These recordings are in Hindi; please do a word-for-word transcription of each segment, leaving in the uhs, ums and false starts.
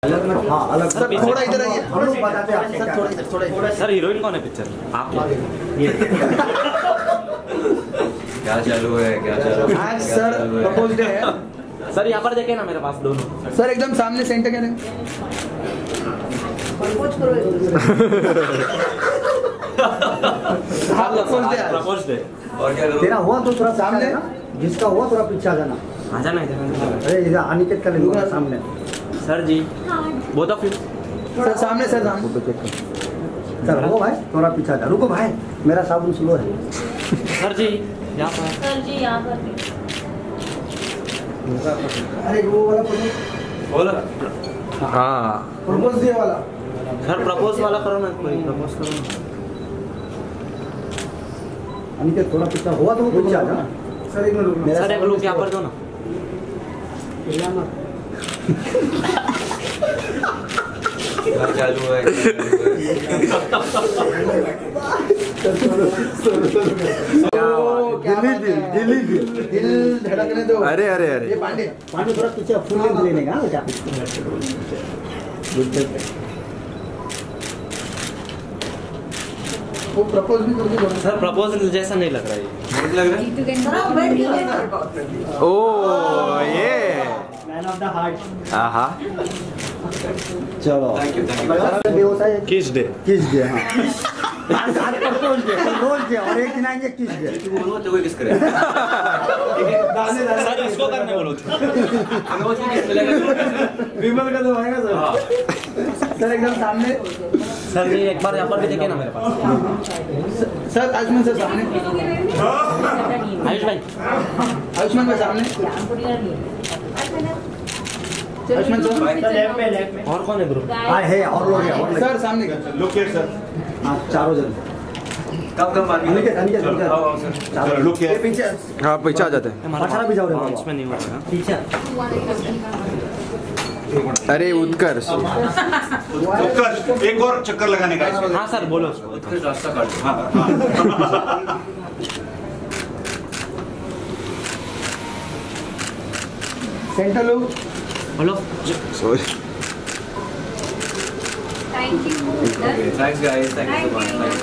अलग में हाँ अलग सर थोड़ा इधर आइए हम लोग बताते हैं आपको थोड़ा इधर थोड़ा इधर सर हीरोइन कौन है पिक्चर आप ये क्या चालू है क्या चालू है आज सर प्रपोज डे है सर यहाँ पर देखे ना मेरे पास दोनों सर एकदम सामने सेंटर करें प्रपोज करो प्रपोज डे और क्या करूं तेरा हुआ तो थोड़ा सामने जिसका हुआ थोड़ा पीछे आ जाना आ जाना इधर अरे इधर अनिकेत का लेंगे सामने सर जी बहुत ऑफ सर सामने सर सामने सर रुको भाई थोड़ा पीछे आ जा रुको भाई मेरा साबुन स्लो है सर जी यहाँ पर सर जी यहाँ पर अरे वो वाला बोला हाँ प्रपोज डे वाला सर प्रपोज वाला करो ना कोई प्रपोज करो ना अनिकेत थोड़ा पीछे हुआ तो वो पीछे आ जा सर एक मिनट सर एक लोग यहाँ पर दो ना क्या चालू है दिल्ली दिल दिल्ली दिल दिल धड़कने दो अरे अरे अरे ये पांडे पांडे थोड़ा पीछे फुल लेंथ लेने का बेटा वो प्रपोज भी कर दो सर प्रपोजल जैसा नहीं लग रहा है लग रहा है ओ ये मैन ऑफ द हार्ट आहा चलो थैंक यू थैंक डे होता है किस डे किस डे हाँ आज आज प्रपोज डे प्रपोज डे और एक दिन आएंगे किस डे यू बोलो तो कोई किस करे सर इसको करने बोलो अनोज की किस मिलेगा विमल का तो आएगा सर सर एकदम सामने सर जी एक बार यहाँ पर भी देखे ना मेरे पास सर आयुष्मान सर सामने आयुष भाई आयुष्मान भाई सामने आयुष्मान सर लेफ्ट में लेफ्ट में और कौन है ग्रुप हाँ है और लोग हैं और सर सामने लुक हियर सर हाँ चारों जन कब कब मार अनिकेत अनिकेत पीछे आओ आओ सर चारों look here. ये पीछे हाँ पीछे आ जाते हैं पाछड़ा भी जाओ रे बाबा। इसमें नहीं होगा पीछे अरे उत्कर्ष उत्कर्ष एक और चक्कर लगाने का इसमें। हाँ सर बोलो उत्कृष्ट रास्ता काट हाँ हाँ सेंटर लोग बोलो sorry thank you thanks guys thank you so much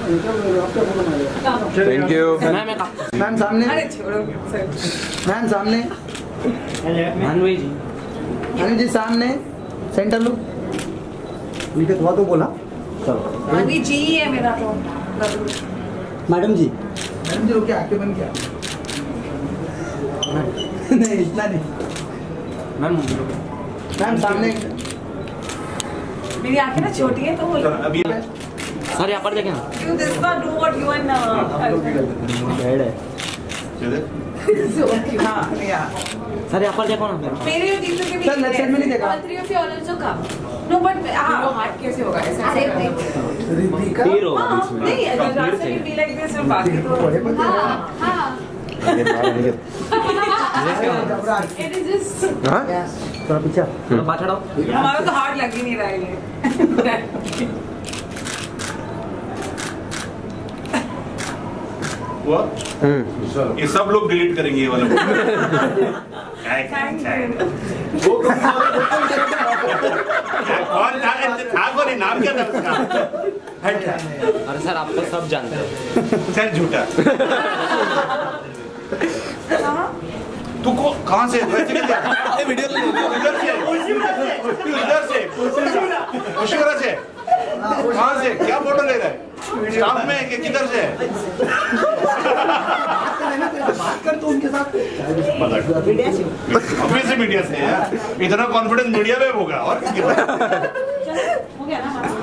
thank you मैं मैं कहा मैम सामने मैम सामने भानवी जी अनिल जी सामने सेंटर लोग अनिकेत हुआ तो बोला चलो अभी जी है मेरा तो मैडम जी मैडम जी रुकिए आके बन गया नहीं इतना नहीं मैम मैम सामने मेरी आंखें ना छोटी है तो वो चलो अभी सर यहाँ पर देखे ना you this one do what you want head है हाँ या सर यहाँ पर देखो ना मेरे मेरे और जीतू के सर, left side में नहीं देखा। all three of you all also come no but हाँ वो हार्ट कैसे होगा ऐसे अरे रितिका हीरो हाँ नहीं अगर रास्ते में be like this और बाकी तो बड़े बड़े हाँ हाँ it is just हाँ थोड़ा पीछे पाछड़ आओ हमारा तो हार्ट लग ही नहीं रहा है ये हुआ हम्म ये सब लोग डिलीट करेंगे ये वाला वो कौन था था कौन है नाम क्या था उसका अरे सर आप तो सब जानते हैं चल झूठा तू को कहाँ से वीडियो इधर से इधर से मुशिवरा से कहाँ से क्या फोटो ले रहा है स्टाफ में कि किधर से बात कर तो उनके साथ ऑब्वियसली मीडिया से यार इतना कॉन्फिडेंस मीडिया में होगा और किसके पास हो गया ना